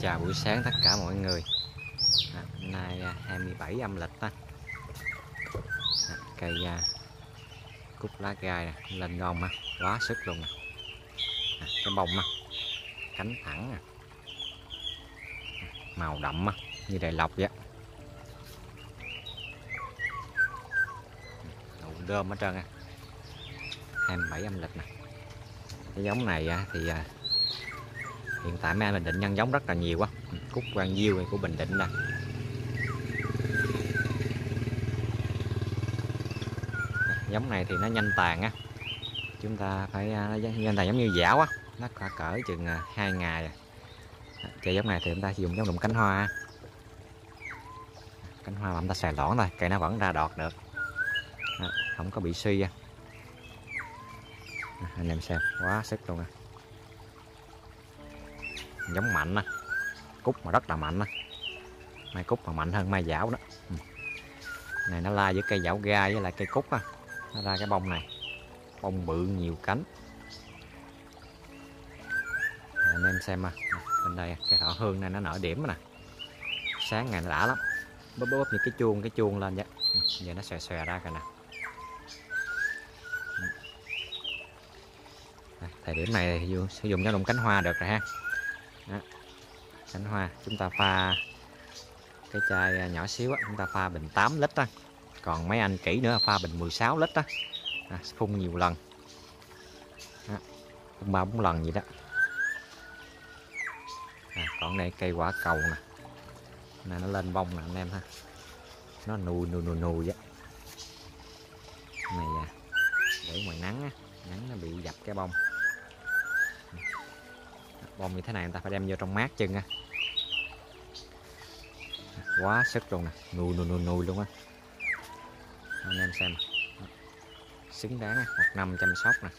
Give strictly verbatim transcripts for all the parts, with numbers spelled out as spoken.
Chào buổi sáng tất cả mọi người. À, hôm nay à, hai mươi bảy âm lịch á. À, cây à, cúc lá gai nè, lên ngon á, quá sức luôn nè. À, cái bông á, cánh thẳng nè, à, màu đậm á, như đại lộc vậy. Nụ đơm hết trơn á. hai mươi bảy âm lịch nè. Cái giống này á, thì à, hiện tại mấy anh Bình Định nhân giống rất là nhiều quá. Cúc Quang Diêu này của Bình Định nè. Giống này thì nó nhanh tàn á, chúng ta phải nhanh tàn giống như dảo á, nó cỡ cỡ chừng hai ngày. Cây giống này thì chúng ta dùng giống đụng cánh hoa, cánh hoa mà chúng ta xài lõn thôi, cây nó vẫn ra đọt được, không có bị suy. Anh em xem quá sức luôn. Giống mạnh á, cúc mà rất là mạnh á, mai cúc mà mạnh hơn mai dảo đó. Này nó la với cây dảo gai với lại cây cúc á, nó ra cái bông này, bông bự nhiều cánh. Anh em xem à, bên đây cây thọ hương này nó nở điểm nè, sáng ngày nó đã lắm, bóp bóp như cái chuông cái chuông lên vậy. Giờ nó xòe xòe ra kìa nè. Thời điểm này thì sử dụng cho đụng cánh hoa được rồi ha. Đó. Cánh hoa chúng ta pha cái chai nhỏ xíu á, chúng ta pha bình tám lít á, còn mấy anh kỹ nữa pha bình mười sáu lít á. À, phun nhiều lần, đó, phun ba bốn lần vậy đó. À, còn đây cây quả cầu nè, này nó lên bông nè anh em ha, nó nùi nùi nùi nùi vậy này à, để ngoài nắng á, nắng nó bị dập cái bông. Bông như thế này người ta phải đem vô trong mát chân á, quá sức luôn nè, nùi nùi nùi nùi luôn á. Anh em xem xứng đáng á, một năm chăm sóc nè,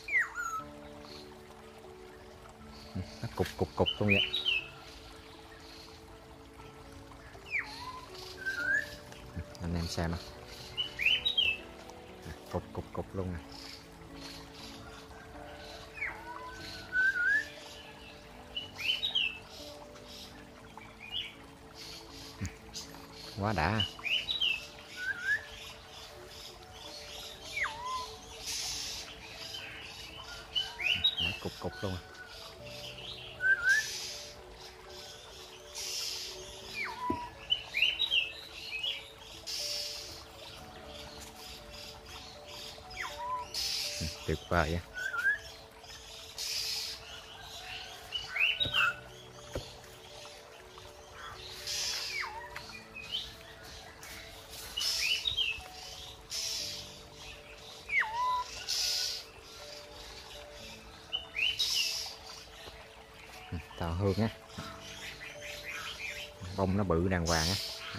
nó cục cục cục luôn vậy. Anh em xem á, cục cục cục luôn nè. Quá đã. Đã cục cục luôn. Tuyệt vời á. Thọ hương á, bông nó bự đàng hoàng á.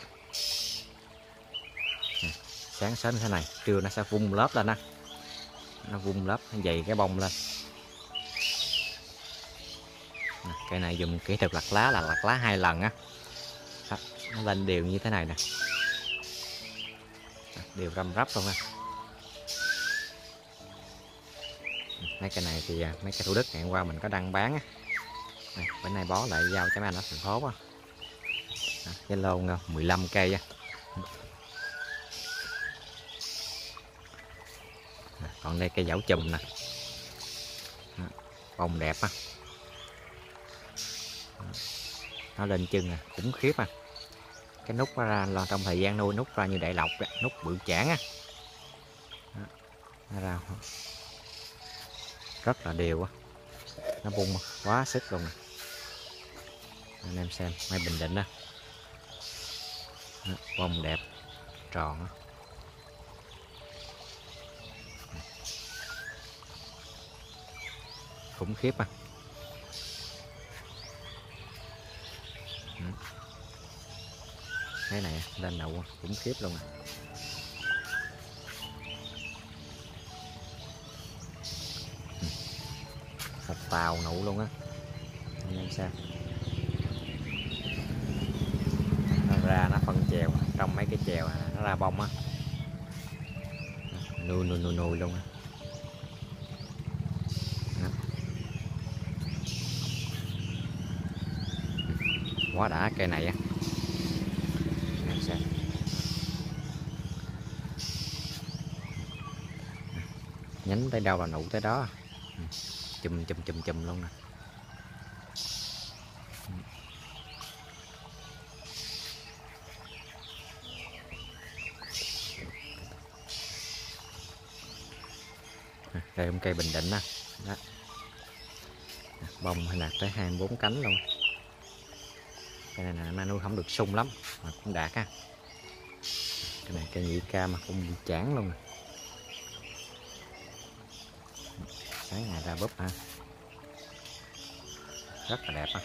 Sáng sớm thế này, trưa nó sẽ vung lớp lên á, nó vung lớp nó dày cái bông lên. Cây này dùng kỹ thuật lặt lá là lặt lá hai lần á, nó lên đều như thế này nè, đều răm rắp luôn á. Mấy cây này thì mấy cây Thủ Đức ngày hôm qua mình có đăng bán á. Này, bữa nay bó lại giao cho mấy anh ở thành phố á. Cái lô mười lăm cây á. À, còn đây cây dảo chùm nè, bông đẹp á, nó lên chân nè, khủng khiếp à. Cái nút nó ra lo trong thời gian nuôi nút ra như đại lộc á, nút bự chảng á, nó ra rất là đều á, nó bung quá sức luôn nè. Anh em xem mai Bình Định á, bông đẹp tròn á. Khủng khiếp à. Cái này lên đậu khủng khiếp luôn à. Một tàu nụ luôn á. Anh em xem nó ra nó phân chèo trong mấy cái chèo nó ra bông á, nuôi nuôi nuôi nuôi luôn á. Quá đã cây này á. Nhánh tới đâu là nụ tới đó. Chùm chùm chùm chùm luôn nè. Đây một cây Bình Định á. Đó. Bông hay là tới hai mươi bốn cánh luôn. Cây này là nuôi không được sung lắm mà cũng đạt ha. Cái này cây nhị ca mà cũng bị chán luôn. Sáng ngày ra búp ha. Rất là đẹp ha.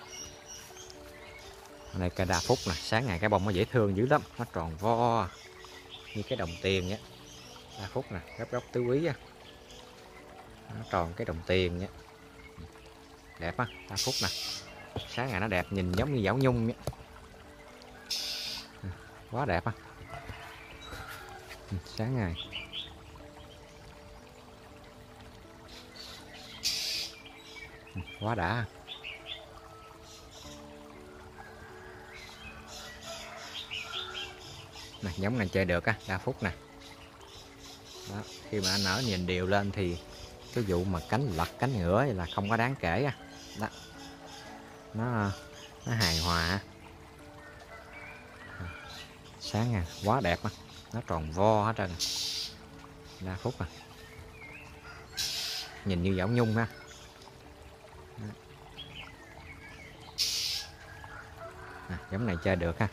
Ở đây cây đa phúc nè, sáng ngày cái bông nó dễ thương dữ lắm, nó tròn vo như cái đồng tiền nhé. Đa phúc nè, gấp góc tứ quý á. Nó tròn cái đồng tiền nhé. Đẹp á, đa phúc nè. Sáng ngày nó đẹp, nhìn giống như Dảo Nhung nhé. Quá đẹp á. Sáng ngày. Quá đã. Nè, giống này chơi được á, đa phúc nè. Đó, khi mà anh nở nhìn đều lên thì cái vụ mà cánh lật cánh ngửa là không có đáng kể á. Đó. Nó nó hài hòa. Sáng à, quá đẹp á. Nó tròn vo hết trơn. Đa phúc à. Nhìn như Dảo Nhung ha. À, giống này chơi được ha.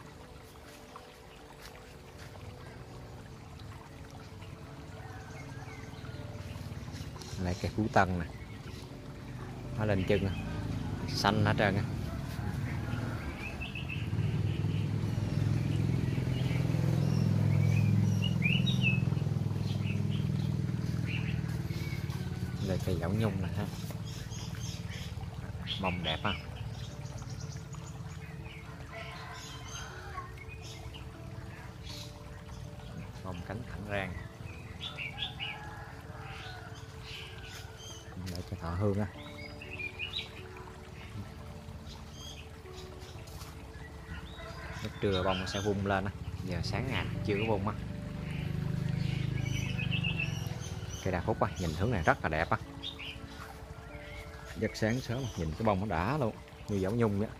Lại cây Phú Tân nè. Nó lên chân nè. Xanh hết trơn á. Đây cây Dảo Nhung nè ha. Bông đẹp ha. Bông cánh thẳng rang. Để cho thọ hương á. Lúc trưa bông nó sẽ vung lên á. Giờ sáng ngày chưa có vung á. Cây đa phúc á, nhìn hướng này rất là đẹp á. Giấc sáng sớm nhìn cái bông nó đã luôn, như Dảo Nhung á.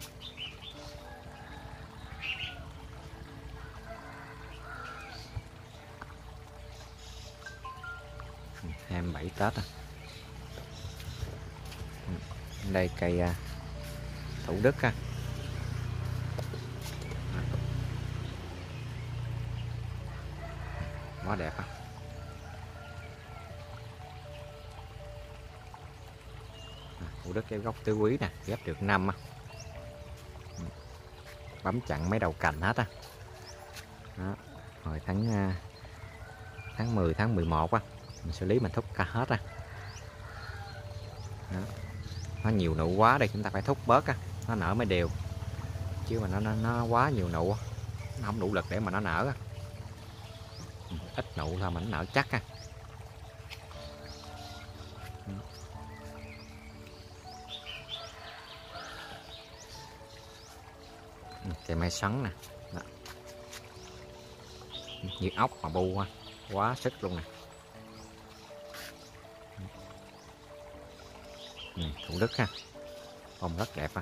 hai mươi bảy Tết à. Đây cây Thủ Đức ha. Quá đẹp ha. Thủ Đức cái gốc tứ quý nè, ghép được năm á. Bấm chặn mấy đầu cành hết á. Đó. Hồi tháng tháng mười tháng mười một á, mình xử lý mình thúc cả hết á. Đó. Nó nhiều nụ quá đây chúng ta phải thúc bớt á, nó nở mới đều. Chứ mà nó nó, nó quá nhiều nụ, nó không đủ lực để mà nó nở á. Ít nụ thôi mà nó nở chắc á. Cây mai xoắn nè. Đó. Như ốc mà bu quá, quá sức luôn nè. Ừ, Thủ Đức ha. Bông rất đẹp ha.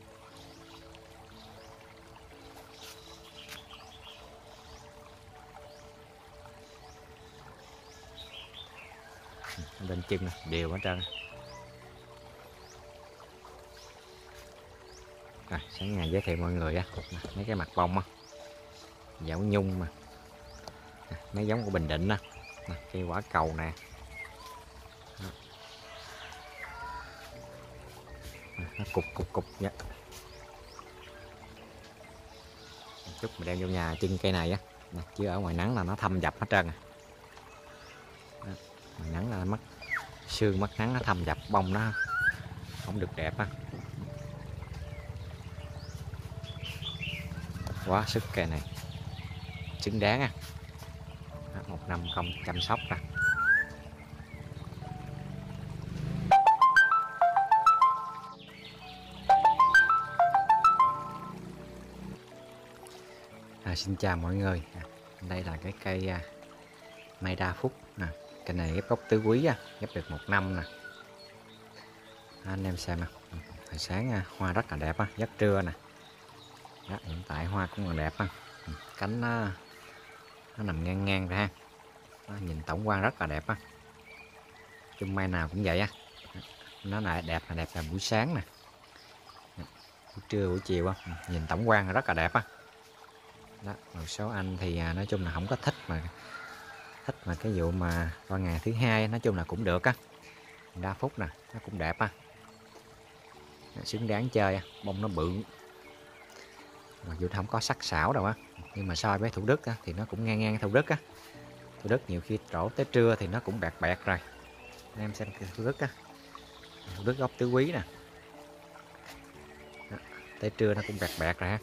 Lên chân nè, đều hết trơn. À, sáng ngày giới thiệu mọi người á, mấy cái mặt bông á, Dảo Nhung mà, à, mấy giống của Bình Định á, à, cây quả cầu nè, à, nó cục cục cục vậy. Chút mình đem vô nhà trưng cây này á, chứ ở ngoài nắng là nó thâm dập hết trơn à. Đó, ngoài nắng là mất sương mất nắng nó thâm dập bông nó không được đẹp á. Quá sức cây này, xứng đáng á. Một năm không chăm sóc ra. À, xin chào mọi người. À, đây là cái cây à, mai đa phúc nè. Cây này ghép gốc tứ quý á, ghép được một năm nè. À, anh em xem nè. Hồi sáng à, hoa rất là đẹp á, giấc trưa nè. Đó, hiện tại hoa cũng còn đẹp á. Cánh nó, nó nằm ngang ngang ra. Đó, nhìn tổng quan rất là đẹp á. Chung mai nào cũng vậy á. Nó lại đẹp là đẹp là buổi sáng nè. Buổi trưa buổi chiều á, nhìn tổng quan rất là đẹp á. Đó, một số anh thì à, nói chung là không có thích mà thích mà cái vụ mà vào ngày thứ hai nói chung là cũng được á. Đa phúc nè, nó cũng đẹp á, xứng đáng chơi á. Bông nó bự, mặc dù không có sắc sảo đâu á, nhưng mà so với Thủ Đức á, thì nó cũng ngang ngang Thủ Đức á. Thủ Đức nhiều khi trổ tới trưa thì nó cũng bẹt bẹt rồi. Anh em xem Thủ Đức á, Thủ Đức gốc tứ quý nè. Đó, tới trưa nó cũng bẹt bẹt rồi ha.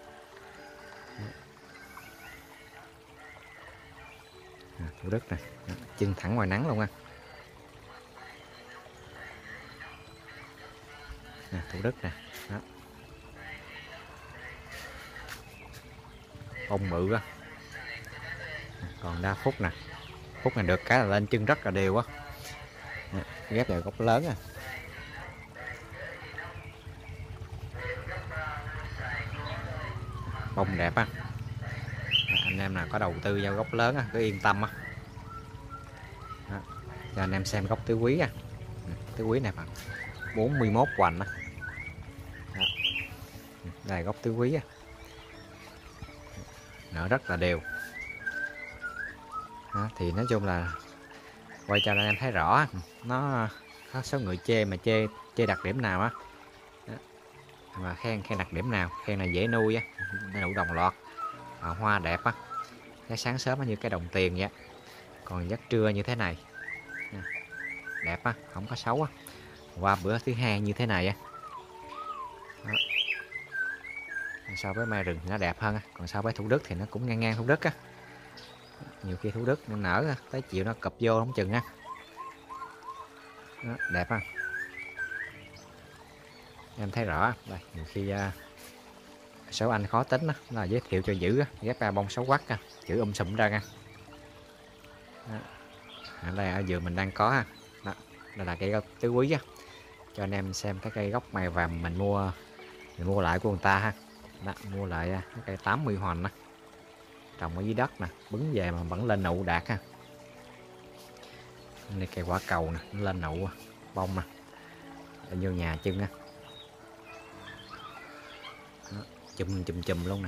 À, Thủ Đức nè, chân thẳng ngoài nắng luôn á. À, Thủ Đức nè, đó. Bông bự á. À, còn đa phúc nè, phúc này được cái là lên chân rất là đều á. À, ghép vào gốc lớn à. Bông đẹp á. À, anh em nào có đầu tư vào gốc lớn á, cứ yên tâm á. Đó, cho anh em xem gốc tứ quý á. Tứ quý này bằng bốn mươi mốt hoành á. Đó. Đây là gốc tứ quý á, nở rất là đều. Đó, thì nói chung là quay cho anh em thấy rõ nó có số người chê mà chê chê đặc điểm nào á, mà khen khen đặc điểm nào, khen là dễ nuôi á, nụ đồng loạt, à, hoa đẹp á, cái sáng sớm nó như cái đồng tiền vậy, còn giấc trưa như thế này đẹp á, không có xấu á. Qua bữa thứ hai như thế này á. Đó. So với mai rừng thì nó đẹp hơn á, còn so với Thủ Đức thì nó cũng ngang ngang Thủ Đức á. Nhiều khi Thủ Đức nó nở tới chiều nó cập vô không chừng á. Đó, đẹp á, em thấy rõ đây. Nhiều khi uh, số anh khó tính đó, là giới thiệu cho giữ ghép ba bông sáu quắc chữ um sùm ra nha. Ở đây ở vườn mình đang có ha. Đó, đây là cây gốc tứ quý á, cho anh em xem cái cây gốc mày vàng mình mua mình mua lại của người ta ha. Đó, mua lại cái cây tám mươi hoành á, trồng ở dưới đất nè, bứng về mà vẫn lên nụ đạt ha. Đây cây quả cầu nè, nó lên nụ bông nè, ở vô nhà chân á. Đó, chùm chùm chùm luôn nè.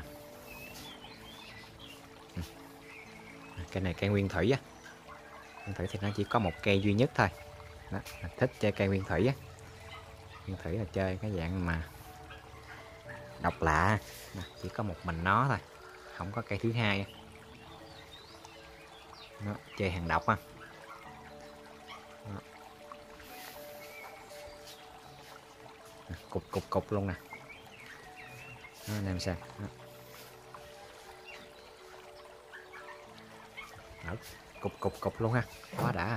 Cây này cây nguyên thủy á, nguyên thủy thì nó chỉ có một cây duy nhất thôi. Đó, thích chơi cây nguyên thủy á. Nguyên thủy là chơi cái dạng mà độc lạ, chỉ có một mình nó thôi, không có cây thứ hai. Đó, chơi hàng độc á. Đó. Cục cục cục luôn nè. Đó, anh em xem. Đó. Đó, cục cục cục luôn ha, quá đã.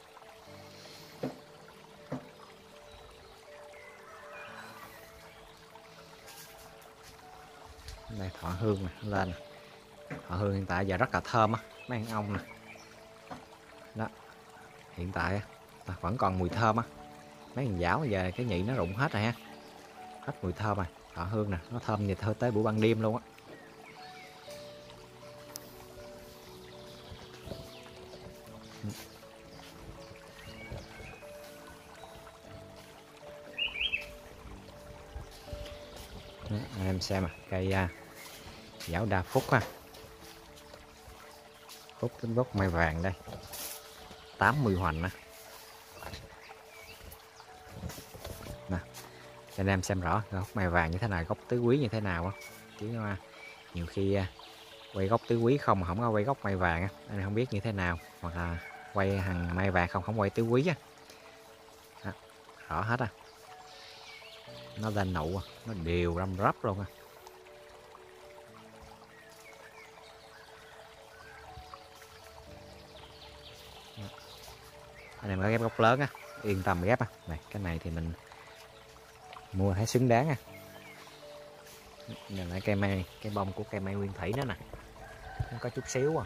Đây thọ hương nè, lên nè. Thọ hương hiện tại giờ rất là thơm á, mấy ăn ong nè. Đó, hiện tại vẫn còn mùi thơm á. Mấy thằng giáo giờ cái nhị nó rụng hết rồi ha, hết mùi thơm rồi. Thọ hương nè, nó thơm như thơ tới buổi ban đêm luôn á. Đó, anh em xem à, cây uh, giáo đa phúc ha, phúc tính gốc mai vàng đây, tám mươi hoành nè. Nè, cho anh em xem rõ gốc mai vàng như thế nào, gốc tứ quý như thế nào á. Chứ uh, nhiều khi uh, quay gốc tứ quý không mà không có quay gốc mai vàng á, anh không biết như thế nào, hoặc là quay hàng mai vàng không không quay tứ quý á. Đó, rõ hết à, nó lên nụ nó đều răm rắp luôn á. Anh em có ghép gốc lớn á, yên tâm ghép á. Này, cái này thì mình mua thấy xứng đáng á. Đây là cây mai, cái bông của cây mai nguyên thủy đó nè. Nó có chút xíu à.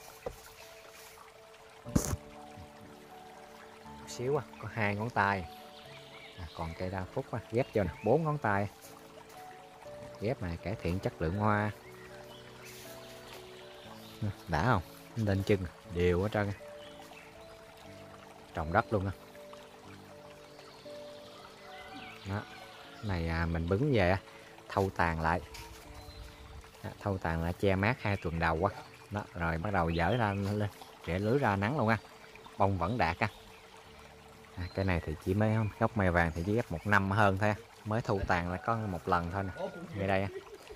Chút xíu à, có hai ngón tay. À, còn cây đa phúc á, ghép cho nè, bốn ngón tay. Ghép này cải thiện chất lượng hoa. Đã không? Lên chân đều hết trơn. Trồng đất luôn á. Đó. Này à, mình bứng về thâu tàn lại. Đó, thâu tàn lại che mát hai tuần đầu á. Đó, rồi bắt đầu dỡ ra lên, để lưới ra nắng luôn á. Bông vẫn đạt á. À, cái này thì chỉ mấy gốc mai vàng thì chỉ ghép một năm hơn thôi, mới thu tàn là có một lần thôi nè. Ngay đây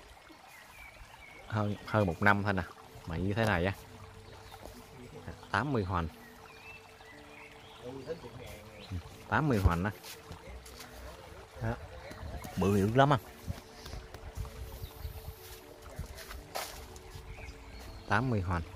hơn hơn một năm thôi nè, mà như thế này á, tám mươi hoành, tám mươi hoành đó. Đó, bự dữ lắm á. tám mươi hoành.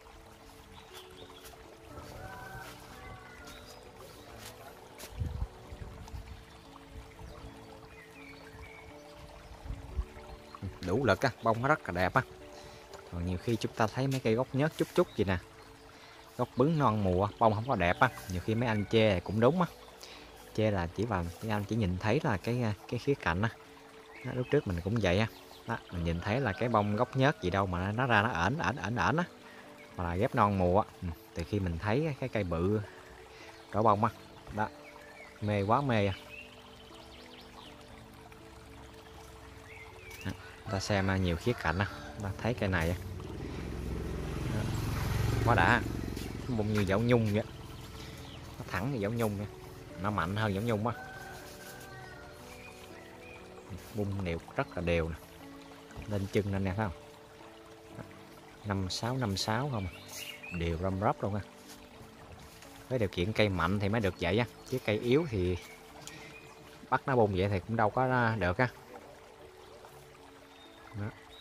Đủ lực á, bông nó rất là đẹp á. Còn nhiều khi chúng ta thấy mấy cây gốc nhớt chút chút gì nè, gốc bứng non mùa, bông không có đẹp á. Nhiều khi mấy anh chê cũng đúng á, chê là chỉ vào mấy anh chỉ nhìn thấy là cái cái khía cạnh á. Đó, lúc trước mình cũng vậy á. Đó, mình nhìn thấy là cái bông gốc nhớt gì đâu mà nó ra nó ẩn ẩn ẩn ẩn á, mà là ghép non mùa á. Ừ, từ khi mình thấy cái cây bự đỏ bông á, đó, mê quá mê à. Đó, ta xem nhiều khía cạnh á, ta thấy cây này đó, quá đã, bông như dạo nhung vậy, nó thẳng như dạo nhung vậy, nó mạnh hơn dạo nhung á. Bung đều rất là đều nè, lên chân lên nè, thấy không? Năm sáu năm sáu không, đều râm rắp luôn á. Với điều kiện cây mạnh thì mới được vậy á, chứ cây yếu thì bắt nó bung vậy thì cũng đâu có được á. Đó.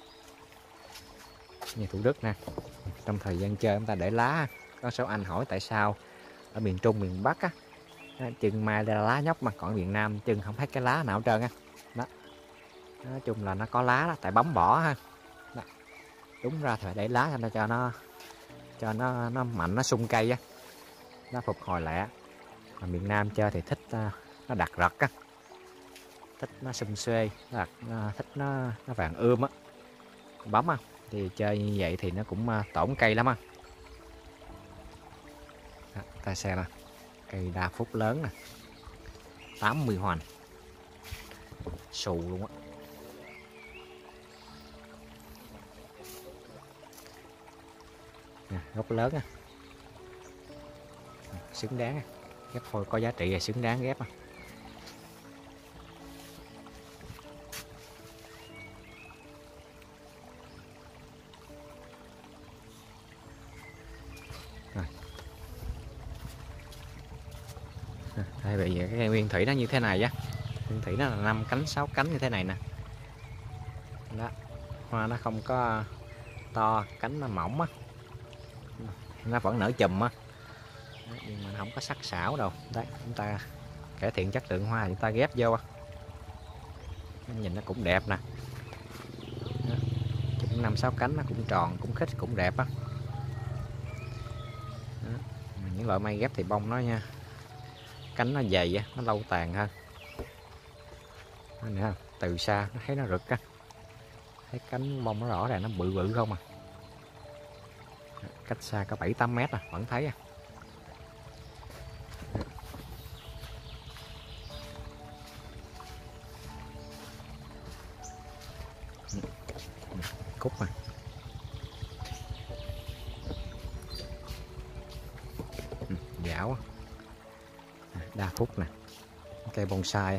Như Thủ Đức nè, trong thời gian chơi chúng ta để lá, có số anh hỏi tại sao ở miền Trung miền Bắc á chừng mai là lá nhóc mà còn miền Nam chừng không thấy cái lá nào hết trơn á. Đó, nói chung là nó có lá đó, tại bấm bỏ ha. Đó. Đúng ra thì phải để lá cho nó cho nó cho nó nó mạnh, nó sung cây á, nó phục hồi lẹ. Mà miền Nam chơi thì thích uh, nó đặc rật á, thích nó sum xuê, nó, đặc, nó thích nó nó vàng ươm á, bấm á, thì chơi như vậy thì nó cũng uh, tổn cây lắm á. Đó, ta xem nè, cây đa phúc lớn nè, tám mươi hoành, xù luôn á. Nè, gốc lớn á, xứng đáng á, ghép phôi có giá trị là xứng đáng ghép á. Tại vì cái cây nguyên thủy nó như thế này á, nguyên thủy nó là năm cánh sáu cánh như thế này nè. Đó, hoa nó không có to, cánh nó mỏng á, nó vẫn nở chùm á, nhưng mà không có sắc sảo đâu. Đấy, chúng ta cải thiện chất lượng hoa, chúng ta ghép vô á, nhìn nó cũng đẹp nè. Cũng năm sáu cánh, nó cũng tròn, cũng khít, cũng đẹp á. Những loại mai ghép thì bông nó nha, cánh nó dày á, nó lâu tàn hơn. Đó, nữa, từ xa nó thấy nó rực á, thấy cánh bông nó rõ ràng, nó bự bự không à. Cách xa có bảy tám mét à, vẫn thấy à. Cúc à, dảo đa phúc nè, cây bonsai,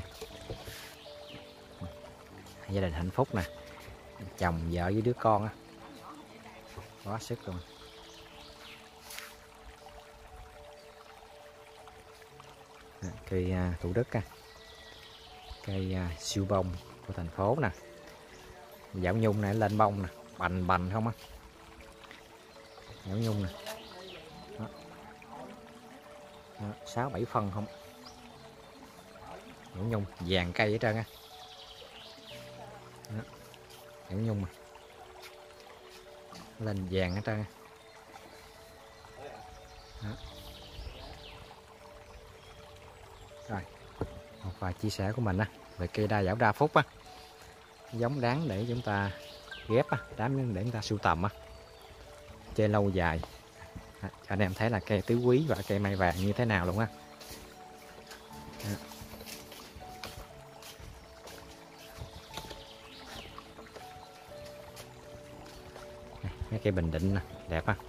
gia đình hạnh phúc nè, chồng vợ với đứa con á, quá sức luôn. Cây uh, Thủ Đức á, cây uh, siêu bông của thành phố nè, dạo nhung này lên bông nè, bành bành không á, dạo nhung nè, sáu bảy phân không, dạo nhung vàng cây hết trơn á, dạo nhung mà lên vàng hết trơn. Đó. Rồi một vài chia sẻ của mình á về cây đa giảo đa phúc á, giống đáng để chúng ta ghép á, đáng để chúng ta sưu tầm á, chơi lâu dài. À, cho anh em thấy là cây tứ quý và cây mai vàng như thế nào luôn á. Mấy cây Bình Định nè, đẹp á.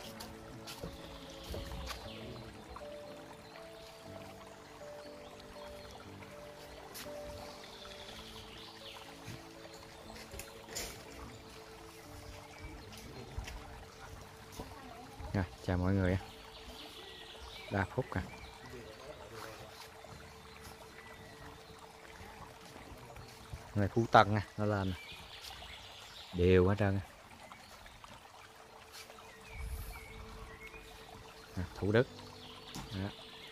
Rồi, chào mọi người. Đa phúc à. Này Phú Tân nha, nó lên đều hết trơn. À, Thủ Đức. Đó.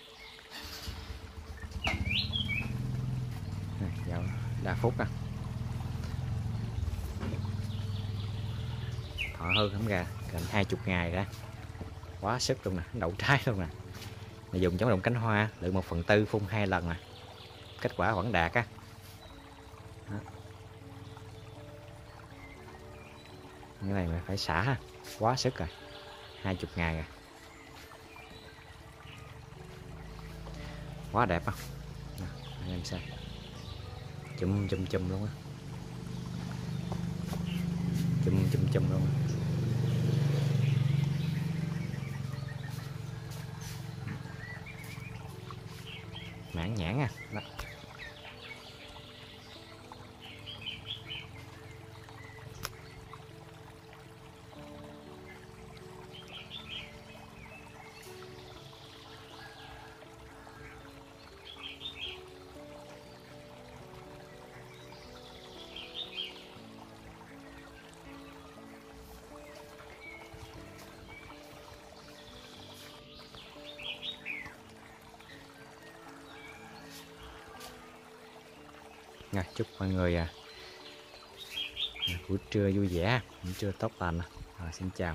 Này, dạo Đa Phúc à. Thọ hơn không gà, gần hai chục ngày ra. Quá sức luôn nè, đậu trái luôn nè. Này dùng chống đụng cánh hoa, lượng một phần tư phun hai lần nè. Kết quả vẫn đạt á. Đó. Cái này mà phải xả ha, quá sức rồi, hai chục ngày rồi. Quá đẹp không? Nè, anh em xem, chùm chùm chùm luôn á, chùm chùm chùm luôn á. Mãn nhãn à. Đó. Rồi, chúc mọi người à, buổi trưa vui vẻ, buổi trưa tốt lành. Rồi, xin chào.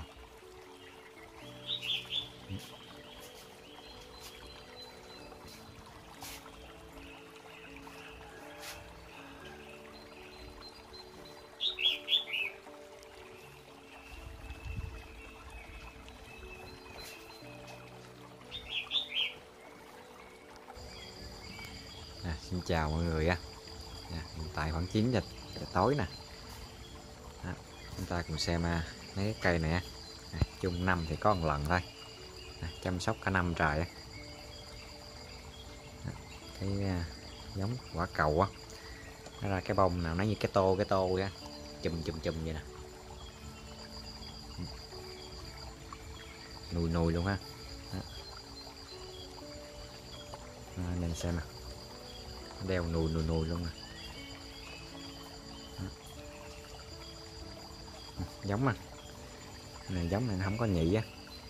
À, xin chào mọi người á. À, hiện tại khoảng chín giờ tối nè. Đó, chúng ta cùng xem à, mấy cái cây này á. À, chung năm thì có một lần thôi. À, chăm sóc cả năm trời á. À, cái à, giống quả cầu á, nó ra cái bông nào nó như cái tô cái tô á, chùm chùm chùm vậy nè, nùi nùi luôn ha. Đó. À, nên xem nè, đeo nùi nùi nùi luôn nè. Giống mà này, giống này không có nhị á.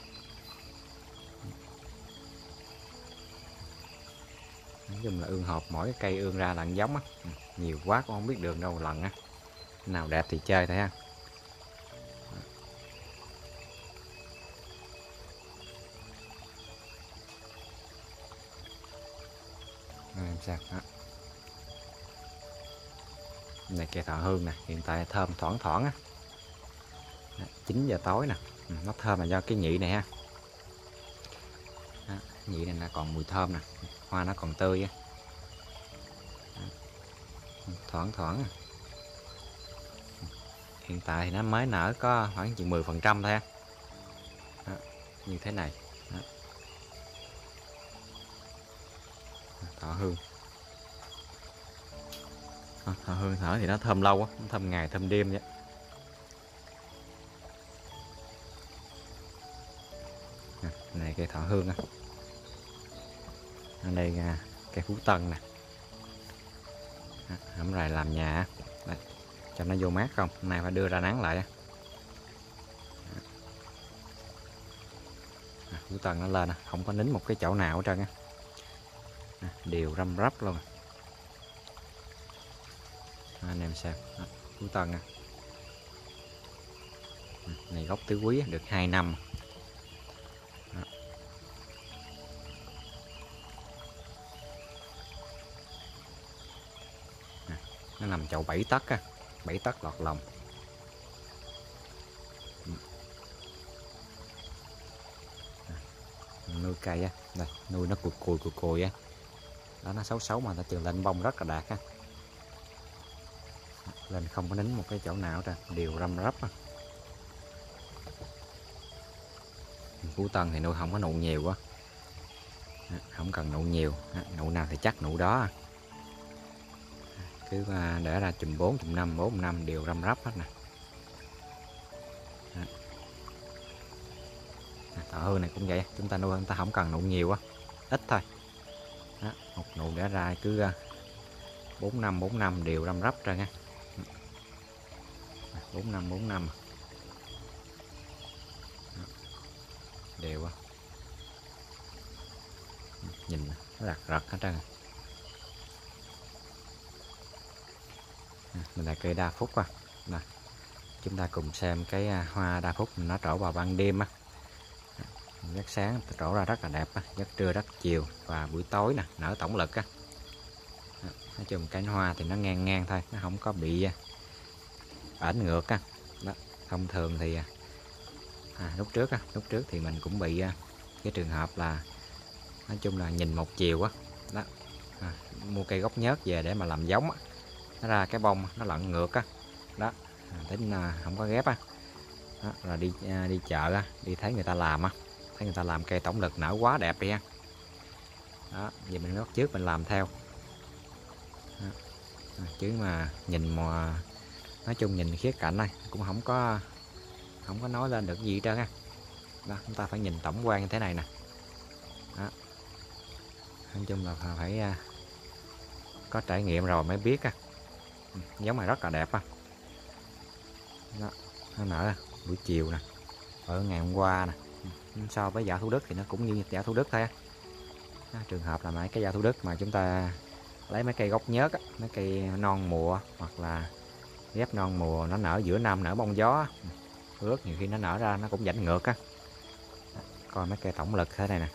Nói chung là ương hộp, mỗi cây ương ra lần giống á, nhiều quá cũng không biết đường đâu lần á, nào đẹp thì chơi thôi ha. Em sao đó. Này cây thọ hương nè, hiện tại thơm thoảng thoảng á. chín giờ tối nè, ừ, nó thơm là do cái nhị này ha. Đó, nhị này là còn mùi thơm nè, hoa nó còn tươi á. Thoảng thoảng. Hiện tại thì nó mới nở có khoảng chừng mười phần trăm thôi ha. Đó, như thế này. Đó. Thọ hương. Đó, thọ hương nở thì nó thơm lâu á, nó thơm ngày thơm đêm vậy. Này cây thọ hương á. Ở đây cây Phú Tân nè. Hổng rày làm nhà đây, cho nó vô mát không, hôm nay phải đưa ra nắng lại. À, Phú Tân nó lên không có nín một cái chỗ nào hết trơn á, à, đều răm rắp luôn. À, anh em xem Phú Tân à. Này gốc tứ quý được hai năm. Đó. Nó nằm chậu bảy tấc á, bảy tấc lọt lòng. Nuôi cây á, đây nuôi nó cùi cùi cùi cùi á, đó nó xấu xấu mà nó trường lên bông rất là đạt á, lên không có nín một cái chỗ nào ra, đều răm rắp á. Phú Tân thì nuôi không có nụ nhiều quá, không cần nụ nhiều, nụ nào thì chắc nụ đó, cứ để ra chùm bốn chùm năm bốn năm đều răm rắp hết nè. Thỏ hương này cũng vậy, chúng ta nuôi chúng ta không cần nụ nhiều á, ít thôi. Đó, một nụ để ra cứ bốn năm bốn năm đều răm rắp ra nha, bốn năm bốn năm đều á, nhìn nó rặt rặt hết trơn. Mình là cây đa phúc á, nè chúng ta cùng xem cái hoa đa phúc nó trổ vào ban đêm á, giấc sáng trổ ra rất là đẹp á, giấc trưa rất chiều và buổi tối nè nở tổng lực á. Nói chung cánh hoa thì nó ngang ngang thôi, nó không có bị ảnh ngược á. Đó, thông thường thì à, lúc trước á, lúc trước thì mình cũng bị cái trường hợp là nói chung là nhìn một chiều á, đó, à, mua cây gốc nhớt về để mà làm giống á, nó ra cái bông nó lẫn ngược á, đó, à, tính à, không có ghép á. Đó, rồi đi à, đi chợ á, đi thấy người ta làm á, thấy người ta làm cây tổng lực nở quá đẹp đi ha. Đó, vậy mình bắt trước mình làm theo. Đó, à, chứ mà nhìn mà nói chung nhìn khía cạnh này cũng không có không có nói lên được gì hết trơn á. Đó, chúng ta phải nhìn tổng quan như thế này nè. Đó, nói chung là phải uh, có trải nghiệm rồi mới biết á. Giống này rất là đẹp á. Đó, nó nở buổi chiều nè, ở ngày hôm qua nè, so với dạo Thủ Đức thì nó cũng như dạo Thủ Đức thôi á. Đó, trường hợp là mấy cái dạo Thủ Đức mà chúng ta lấy mấy cây gốc nhớt á, mấy cây non mùa hoặc là ghép non mùa nó nở giữa năm nở bông gió, ướt nhiều khi nó nở ra nó cũng dãnh ngược á. Coi mấy cây tổng lực thế này nè.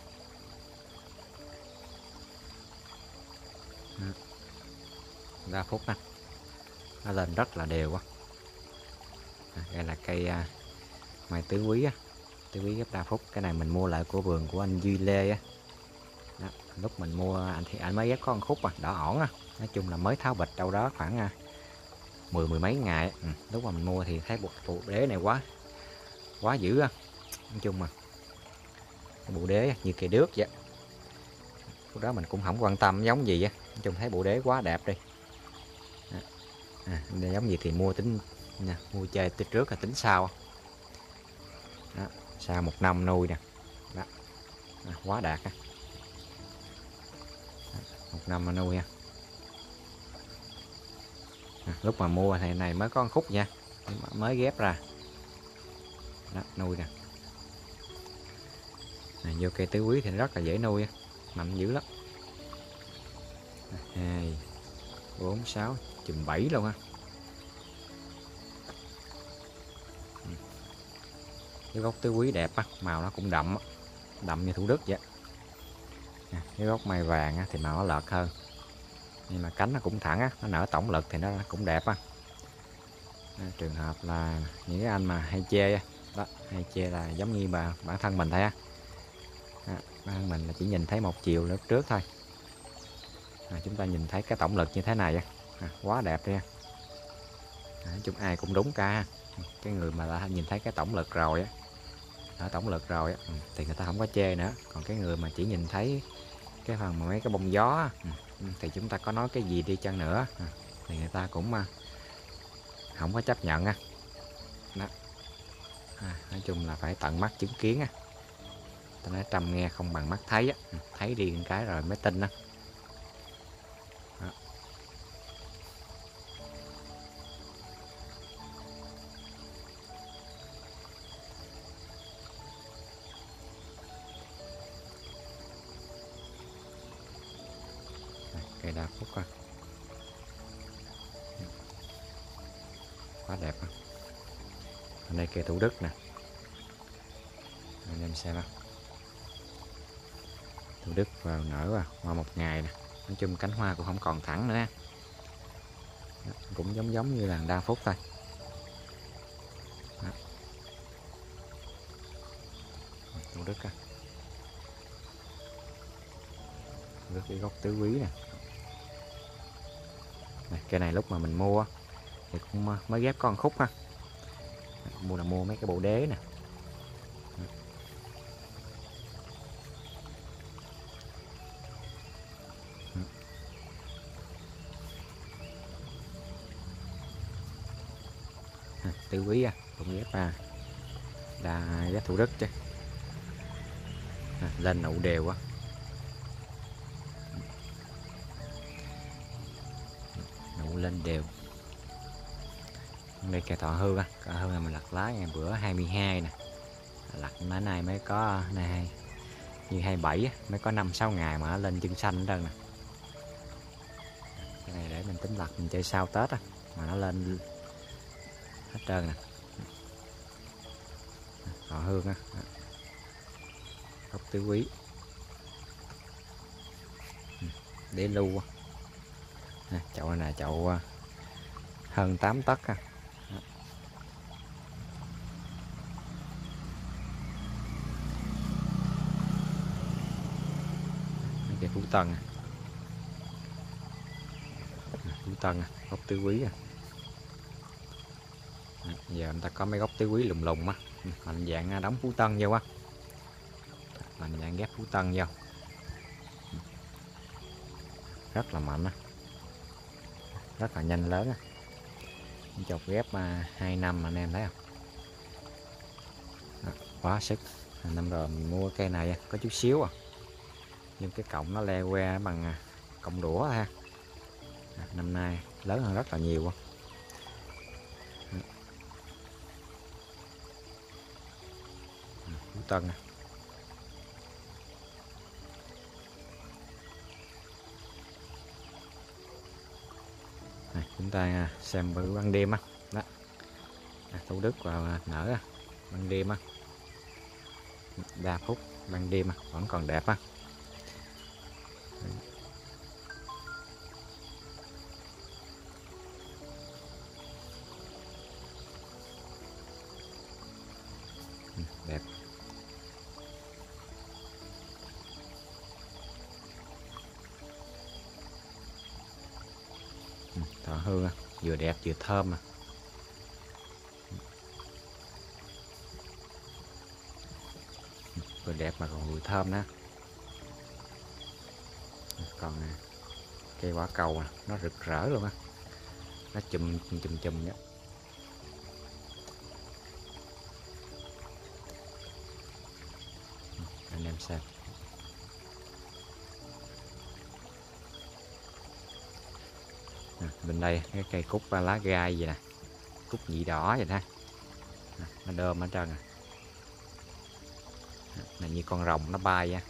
Đa phúc nè, nó lên rất là đều quá. À, đây là cây uh, mai tứ quý á, tứ quý ghép đa phúc. Cái này mình mua lại của vườn của anh Duy Lê á. Đó, lúc mình mua anh thì anh mới ghép có một khúc à, đỏ ỏn á. Nói chung là mới tháo bịch đâu đó khoảng uh, mười mười mấy ngày. Ừ, lúc mà mình mua thì thấy bộ, bộ đế này quá quá dữ á. Nói chung mà cái bộ đế như cây đước vậy. Lúc đó mình cũng không quan tâm giống gì á, nói chung thấy bộ đế quá đẹp đi. À, giống gì thì mua tính nha, mua chơi từ trước là tính sau. Đó, sau một năm nuôi nè. Đó, à, quá đạt á. Một năm mà nuôi nha. À, lúc mà mua thì này mới có một khúc nha, mới ghép ra. Đó, nuôi nè. À, vô cây tứ quý thì rất là dễ nuôi, mạnh dữ lắm. Hai, bốn, sáu, chùm bảy luôn ha. Cái gốc tứ quý đẹp á, màu nó cũng đậm, đậm như Thủ Đức vậy. À, cái gốc mai vàng á, thì màu nó lợt hơn, nhưng mà cánh nó cũng thẳng á, nó nở tổng lực thì nó cũng đẹp á. À, trường hợp là những cái anh mà hay chê á, đó, hay chê là giống như bà bản thân mình thôi á. À, bản thân mình là chỉ nhìn thấy một chiều lúc trước thôi. À, chúng ta nhìn thấy cái tổng lực như thế này á, à, quá đẹp đi. À, nói chung ai cũng đúng cả. Cái người mà đã nhìn thấy cái tổng lực rồi á, ở tổng lực rồi á, thì người ta không có chê nữa. Còn cái người mà chỉ nhìn thấy cái phần mà mấy cái bông gió á, thì chúng ta có nói cái gì đi chăng nữa thì người ta cũng không có chấp nhận á. Đó. À, nói chung là phải tận mắt chứng kiến á. Ta nói trăm nghe không bằng mắt thấy á, thấy đi một cái rồi mới tin á. Đó. Cây đa phúc á, quá đẹp á. Đây cây Thủ Đức nè, anh em xem đó. Thủ Đức vào nở vào qua một ngày nè, nói chung cánh hoa cũng không còn thẳng nữa, đó, cũng giống giống như là đa phúc thôi. Đó. Thủ Đức á, Thủ Đức cái gốc tứ quý nè. Này, cây này lúc mà mình mua thì cũng mới ghép con khúc ha, mua là mua mấy cái bộ đế nè. Tứ quý à, cũng ghép à, đa ghép Thủ Đức chứ, à, lên nụ đều quá, nụ lên đều. Đây cây Thọ Hương á, Thọ Hương là mình lặt lá ngày bữa hai mươi hai nè, lặt mấy nay mới có này như hai mươi bảy á, mới có năm sáu ngày mà nó lên chân xanh đó nè. Cái này để mình tính lặt mình chơi sau Tết á, mà nó lên hết trơn nè. Thọ Hương á, gốc tứ quý, đế lưu á. Nè, chậu này là chậu hơn tám tấc ha. Cây Phú Tân, Phú Tân gốc tứ quý à. Giờ người ta có mấy gốc tứ quý lùng lùng á, mạnh dạng đóng Phú Tân vô á, mạnh dạng ghép Phú Tân vô, rất là mạnh á, rất là nhanh lớn á. Chọc ghép hai năm anh em thấy không, đó, quá sức. Năm rồi mình mua cây này có chút xíu à, nhưng cái cọng nó le que bằng cọng đũa ha, năm nay lớn hơn rất là nhiều á. Phú Tân nè. Này, chúng ta xem bữa ban đêm á, đó, Thủ Đức vào nở ban đêm á, đa phúc ban đêm á, vẫn còn đẹp á. Đẹp. Thọ Hương vừa đẹp vừa thơm mà. Vừa đẹp mà còn vừa thơm nữa. Còn cây quả cầu nó rực rỡ luôn á, nó chùm chùm chùm đó. Anh em xem. À, bên đây cái cây cúc lá gai vậy nè, cúc nhị đỏ vậy ha, à, nó đơm ở trơn à. Này như con rồng nó bay nha,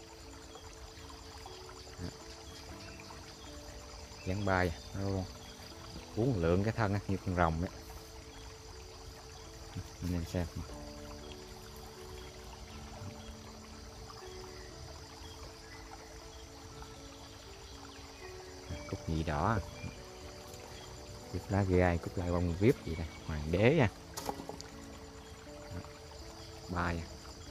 dáng bay nó uốn lượn cái thân như con rồng ấy. Anh em xem. Cúc nhị đỏ, cúc lá gai, cúc gai bông viếp gì đây, hoàng đế nha, bay.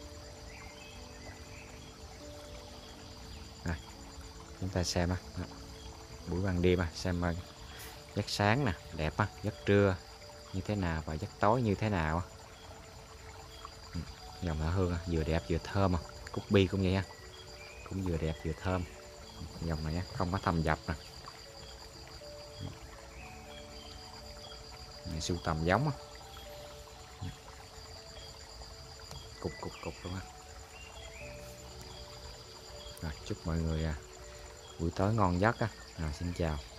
Rồi, chúng ta xem á, buổi ban đêm xem giấc sáng nè đẹp á, giấc trưa như thế nào và giấc tối như thế nào. Dòng Thọ Hương vừa đẹp vừa thơm, cúc bi cũng vậy ha, cũng vừa đẹp vừa thơm. Dòng này không có thâm dập nè, này sưu tầm giống cục cục cục luôn á. Rồi, chúc mọi người buổi tối ngon giấc á. Rồi, xin chào.